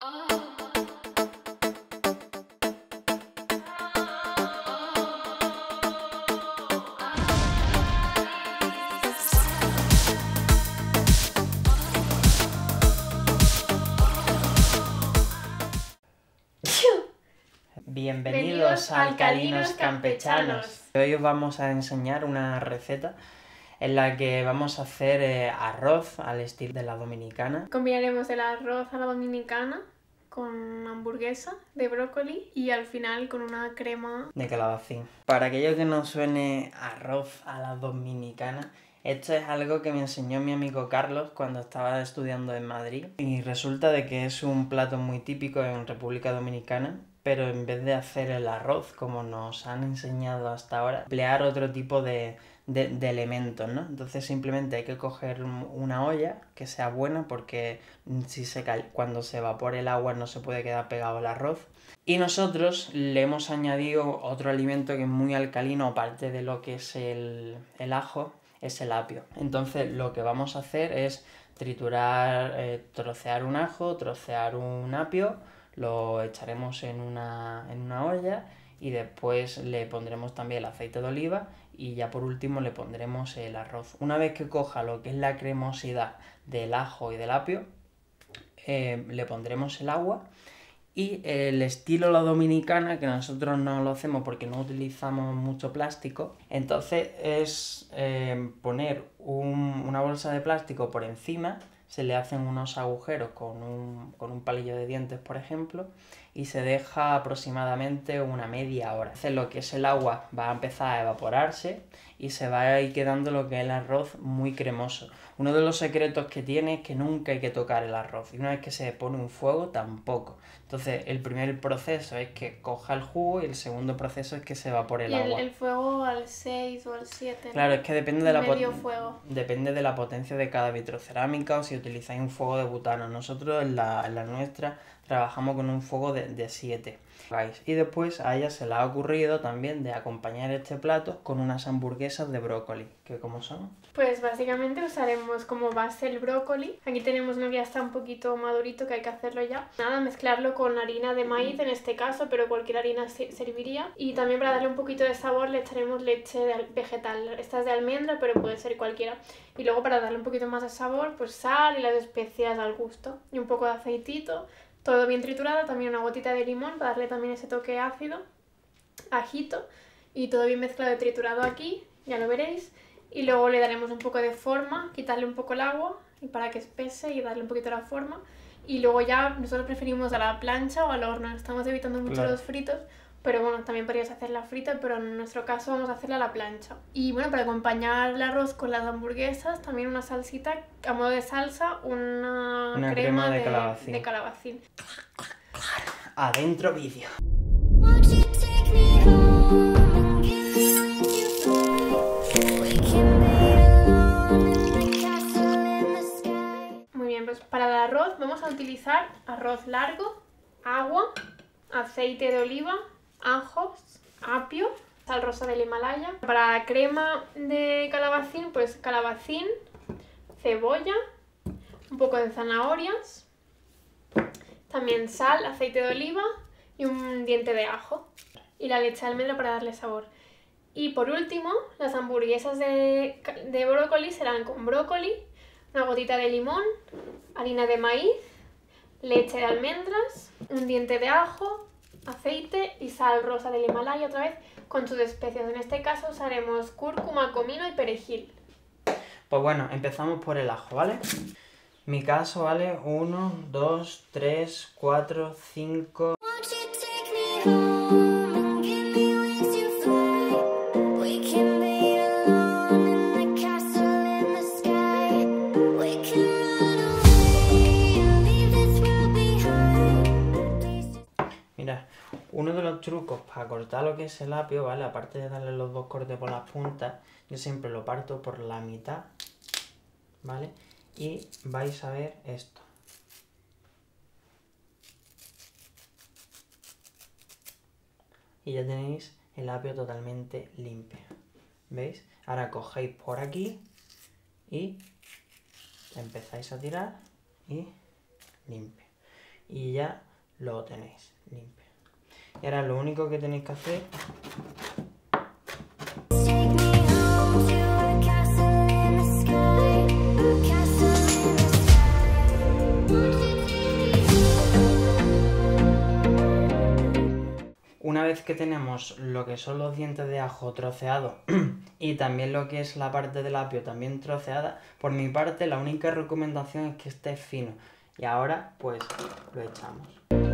Bienvenidos a Alcalinos Campechanos. Hoy os vamos a enseñar una receta en la que vamos a hacer arroz al estilo de la dominicana. Combinaremos el arroz a la dominicana con hamburguesa de brócoli y al final con una crema de calabacín. Para aquellos que no suene arroz a la dominicana, esto es algo que me enseñó mi amigo Carlos cuando estaba estudiando en Madrid y resulta de que es un plato muy típico en República Dominicana, pero en vez de hacer el arroz como nos han enseñado hasta ahora, emplear otro tipo de elementos, ¿no? Entonces simplemente hay que coger una olla que sea buena porque cuando se evapore el agua no se puede quedar pegado el arroz. Y nosotros le hemos añadido otro alimento que es muy alcalino, aparte de lo que es el ajo, es el apio. Entonces lo que vamos a hacer es triturar, trocear un ajo, trocear un apio, lo echaremos en una olla y después le pondremos también el aceite de oliva y ya por último le pondremos el arroz. Una vez que coja lo que es la cremosidad del ajo y del apio, le pondremos el agua y el estilo la dominicana, que nosotros no lo hacemos porque no utilizamos mucho plástico, entonces es poner una bolsa de plástico por encima, se le hacen unos agujeros con un palillo de dientes, por ejemplo, y se deja aproximadamente una media hora. Entonces lo que es el agua va a empezar a evaporarse y se va a ir quedando lo que es el arroz muy cremoso. Uno de los secretos que tiene es que nunca hay que tocar el arroz y una vez que se pone un fuego tampoco. Entonces el primer proceso es que coja el jugo y el segundo proceso es que se evapore el agua. ¿Y el fuego al 6 o al 7? Claro, es que depende de depende de la potencia de cada vitrocerámica o si utilizáis un fuego de butano. Nosotros en la nuestra trabajamos con un fuego de 7. Y después a ella se le ha ocurrido también de acompañar este plato con unas hamburguesas de brócoli. ¿Qué cómo son? Pues básicamente usaremos como base el brócoli. Aquí tenemos uno que ya está un poquito madurito, que hay que hacerlo ya. Nada, mezclarlo con harina de maíz en este caso, pero cualquier harina serviría. Y también para darle un poquito de sabor le echaremos leche vegetal. Esta es de almendra, pero puede ser cualquiera. Y luego para darle un poquito más de sabor, pues sal y las especias al gusto. Y un poco de aceitito. Todo bien triturado, también una gotita de limón para darle también ese toque ácido, ajito, y todo bien mezclado y triturado aquí, ya lo veréis. Y luego le daremos un poco de forma, quitarle un poco el agua y para que espese y darle un poquito la forma. Y luego ya nosotros preferimos a la plancha o al horno, estamos evitando mucho los fritos, pero bueno, también podrías hacerla frita, pero en nuestro caso vamos a hacerla a la plancha. Y bueno, para acompañar el arroz con las hamburguesas, también una salsita, a modo de salsa, una crema de calabacín. Adentro vídeo. Muy bien, pues para el arroz vamos a utilizar arroz largo, agua, aceite de oliva, ajos, apio, sal rosa del Himalaya. Para la crema de calabacín, pues calabacín, cebolla, un poco de zanahorias, también sal, aceite de oliva y un diente de ajo. Y la leche de almendra para darle sabor. Y por último, las hamburguesas de brócoli serán con brócoli, una gotita de limón, harina de maíz, leche de almendras, un diente de ajo, aceite y sal rosa del Himalaya otra vez con sus especias. En este caso usaremos cúrcuma, comino y perejil. Pues bueno, empezamos por el ajo, ¿vale? Mi caso, ¿vale? 1, 2, 3, 4, 5... Mira, uno de los trucos para cortar lo que es el apio, ¿vale? Aparte de darle los dos cortes por las puntas, yo siempre lo parto por la mitad, ¿vale? Y vais a ver esto. Y ya tenéis el apio totalmente limpio. ¿Veis? Ahora cogéis por aquí y empezáis a tirar y limpio. y ya lo tenéis limpio. Y ahora lo único que tenéis que hacer una vez que tenemos lo que son los dientes de ajo troceados y también lo que es la parte del apio también troceada, por mi parte la única recomendación es que esté fino. Y ahora pues lo echamos.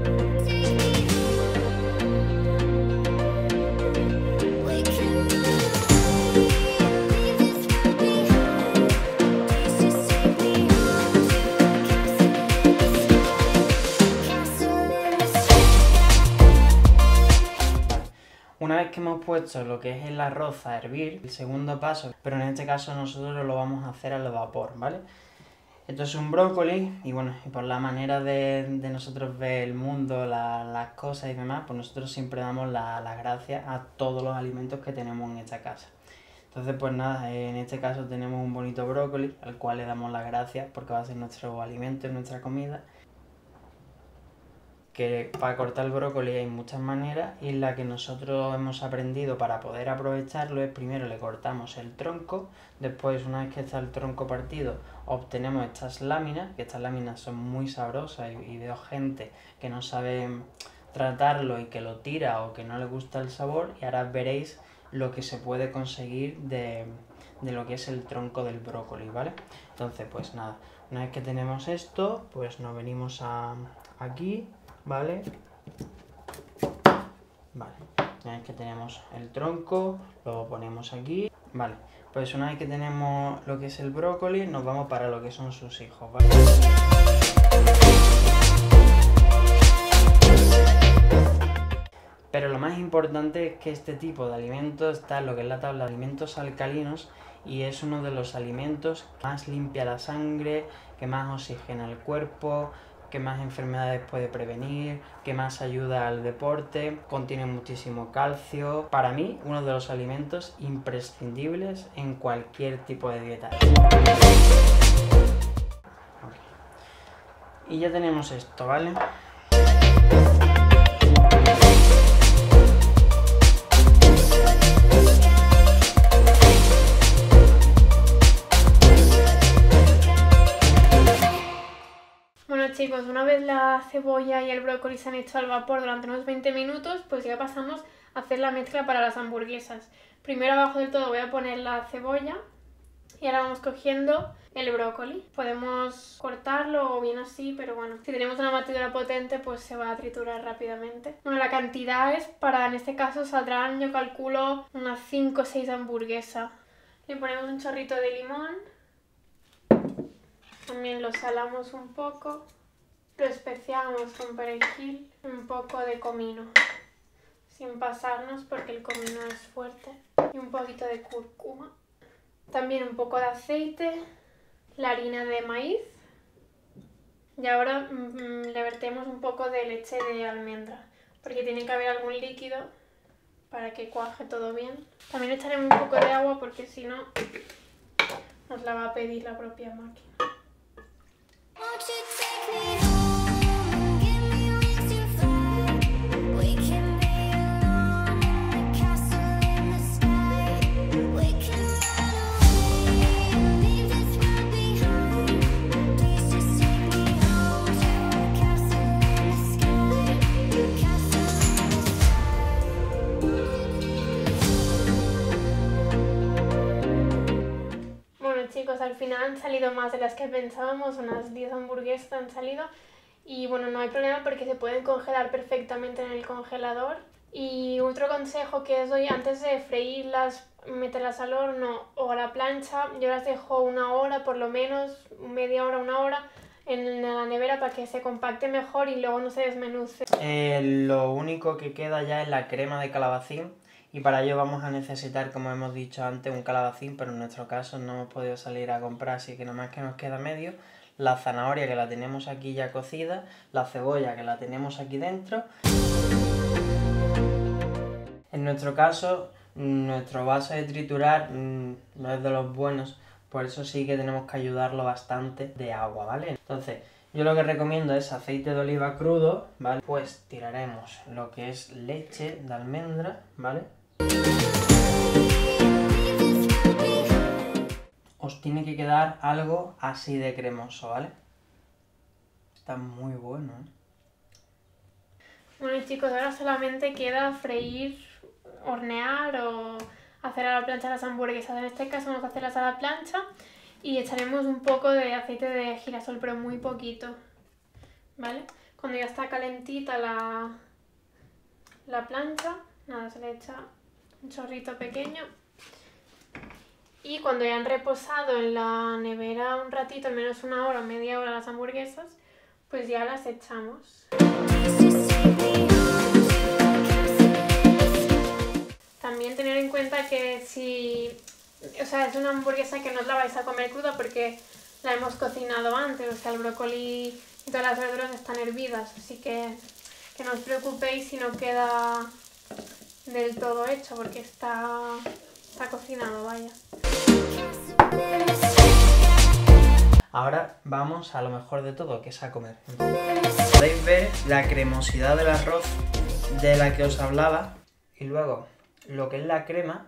Una vez que hemos puesto lo que es el arroz a hervir, el segundo paso, pero en este caso nosotros lo vamos a hacer al vapor, ¿vale? Esto es un brócoli y bueno, y por la manera de nosotros ver el mundo, las cosas y demás, pues nosotros siempre damos las gracias a todos los alimentos que tenemos en esta casa. Entonces pues nada, en este caso tenemos un bonito brócoli al cual le damos las gracias porque va a ser nuestro alimento, nuestra comida. Que para cortar el brócoli hay muchas maneras y la que nosotros hemos aprendido para poder aprovecharlo es primero le cortamos el tronco, después una vez que está el tronco partido obtenemos estas láminas, que estas láminas son muy sabrosas y veo gente que no sabe tratarlo y que lo tira o que no le gusta el sabor y ahora veréis lo que se puede conseguir de lo que es el tronco del brócoli, ¿vale? Entonces pues nada, una vez que tenemos esto pues nos venimos aquí. ¿Vale? Vale, una vez que tenemos el tronco, lo ponemos aquí. Vale, pues una vez que tenemos lo que es el brócoli, nos vamos para lo que son sus hijos, ¿vale? Pero lo más importante es que este tipo de alimentos está en lo que es la tabla de alimentos alcalinos y es uno de los alimentos que más limpia la sangre, que más oxigena el cuerpo, que más enfermedades puede prevenir, que más ayuda al deporte, contiene muchísimo calcio. Para mí, uno de los alimentos imprescindibles en cualquier tipo de dieta. Okay. Y ya tenemos esto, ¿vale? Chicos, una vez la cebolla y el brócoli se han hecho al vapor durante unos 20 minutos, pues ya pasamos a hacer la mezcla para las hamburguesas. Primero abajo del todo voy a poner la cebolla y ahora vamos cogiendo el brócoli. Podemos cortarlo o bien así, pero bueno, si tenemos una batidora potente pues se va a triturar rápidamente. Bueno, la cantidad es para, en este caso saldrán, yo calculo, unas 5 o 6 hamburguesas. Le ponemos un chorrito de limón. También lo salamos un poco. Lo especiamos con perejil, un poco de comino, sin pasarnos porque el comino es fuerte, y un poquito de cúrcuma. También un poco de aceite, la harina de maíz y ahora le vertemos un poco de leche de almendra porque tiene que haber algún líquido para que cuaje todo bien. También echaremos un poco de agua porque si no nos la va a pedir la propia máquina. Chicos, al final han salido más de las que pensábamos, unas 10 hamburguesas han salido y bueno, no hay problema porque se pueden congelar perfectamente en el congelador. Y otro consejo que os doy, antes de freírlas, meterlas al horno o a la plancha, yo las dejo una hora, por lo menos media hora, una hora en la nevera para que se compacte mejor y luego no se desmenuce. Lo único que queda ya es la crema de calabacín. Y para ello vamos a necesitar, como hemos dicho antes, un calabacín, pero en nuestro caso no hemos podido salir a comprar, así que nomás que nos queda medio. La zanahoria que la tenemos aquí ya cocida, la cebolla que la tenemos aquí dentro. En nuestro caso, nuestro vaso de triturar no es de los buenos, por eso sí que tenemos que ayudarlo bastante de agua, ¿vale? Entonces, Yo lo que recomiendo es aceite de oliva crudo, ¿vale? Pues tiraremos lo que es leche de almendra, ¿vale? Os tiene que quedar algo así de cremoso, ¿vale? Está muy bueno, ¿eh? Bueno chicos, ahora solamente queda freír, hornear o hacer a la plancha las hamburguesas. En este caso vamos a hacerlas a la plancha y echaremos un poco de aceite de girasol, pero muy poquito, ¿vale? Cuando ya está calentita la plancha, nada, se le echa un chorrito pequeño. Y cuando ya han reposado en la nevera un ratito, al menos una hora o media hora las hamburguesas, pues ya las echamos. También tener en cuenta que si, o sea, es una hamburguesa que no os la vais a comer cruda porque la hemos cocinado antes, o sea, el brócoli y todas las verduras están hervidas, así que no os preocupéis si no queda del todo hecho porque está cocinado, vaya. Ahora vamos a lo mejor de todo, que es a comer. Podéis ver la cremosidad del arroz de la que os hablaba y luego lo que es la crema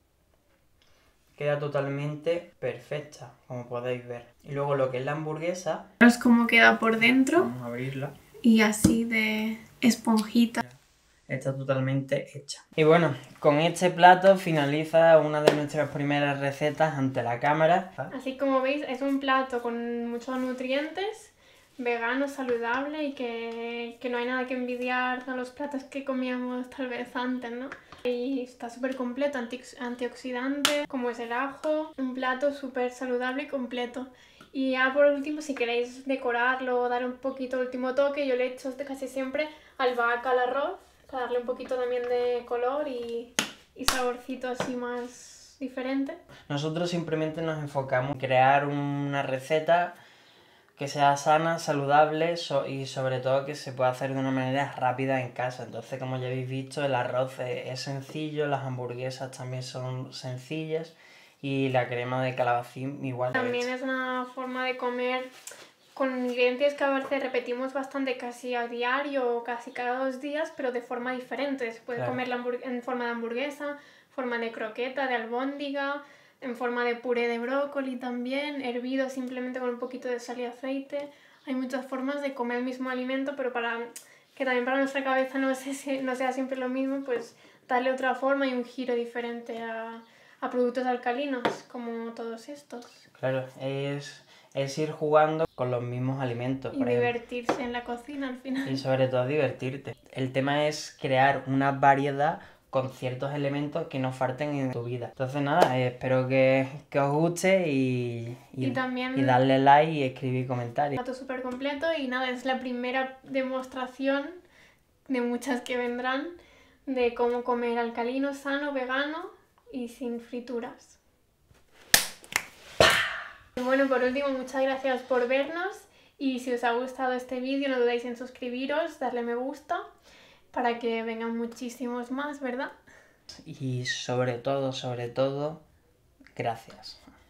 queda totalmente perfecta, como podéis ver. Y luego lo que es la hamburguesa, Es como queda por dentro vamos a abrirla, y así de esponjita. está totalmente hecha. Y bueno, con este plato finaliza una de nuestras primeras recetas ante la cámara. Así como veis, es un plato con muchos nutrientes, vegano, saludable y que no hay nada que envidiar a los platos que comíamos tal vez antes, ¿no? Y está súper completo, antioxidante, como es el ajo, un plato súper saludable y completo. Y ya por último, si queréis decorarlo o dar un poquito el último toque, yo le echo casi siempre albahaca al arroz, para darle un poquito también de color y saborcito así más diferente. Nosotros simplemente nos enfocamos en crear una receta que sea sana, saludable y sobre todo que se pueda hacer de una manera rápida en casa. Entonces, como ya habéis visto, el arroz es sencillo, las hamburguesas también son sencillas y la crema de calabacín igual. También es una forma de comer con ingredientes que a veces repetimos bastante casi a diario o casi cada 2 días, pero de forma diferente. Se puede comer en forma de hamburguesa, forma de croqueta, de albóndiga, en forma de puré de brócoli también, hervido simplemente con un poquito de sal y aceite. Hay muchas formas de comer el mismo alimento, pero para que también para nuestra cabeza no sea siempre lo mismo, pues darle otra forma y un giro diferente a productos alcalinos como todos estos. Claro, es ir jugando con los mismos alimentos. Y divertirse en la cocina al final. Y sobre todo divertirte. El tema es crear una variedad con ciertos elementos que no falten en tu vida. Entonces nada, espero que os guste y darle like y escribir comentarios. Un plato súper completo y nada, es la primera demostración de muchas que vendrán de cómo comer alcalino, sano, vegano y sin frituras. Y bueno, por último, muchas gracias por vernos y si os ha gustado este vídeo no dudéis en suscribiros, darle me gusta para que vengan muchísimos más, ¿verdad? Y sobre todo, gracias.